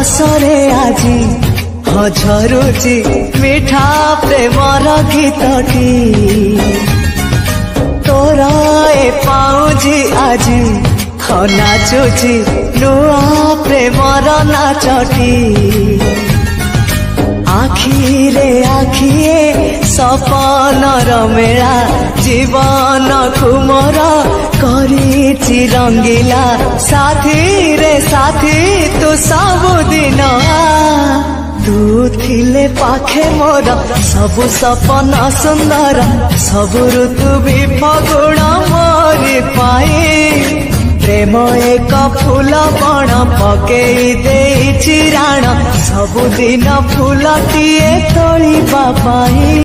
हसरे आजी झरुची मिठा प्रेमर गीतटी तोर ए पाउजी आजी नाचुची नुआ प्रेमर नाचटी आखिरे आखिए सपनर मेला जीवन कुमर करिछि रंगीला साथी रे साथी तू सबुदिन तू थिले पाखे मोर सबु सपना सुंदर सबु ऋतु भी फगुण मोरी पाए प्रेम एक फूल बण पकई देछि राण सबुदिन फूलटिए तोलिबा पाई।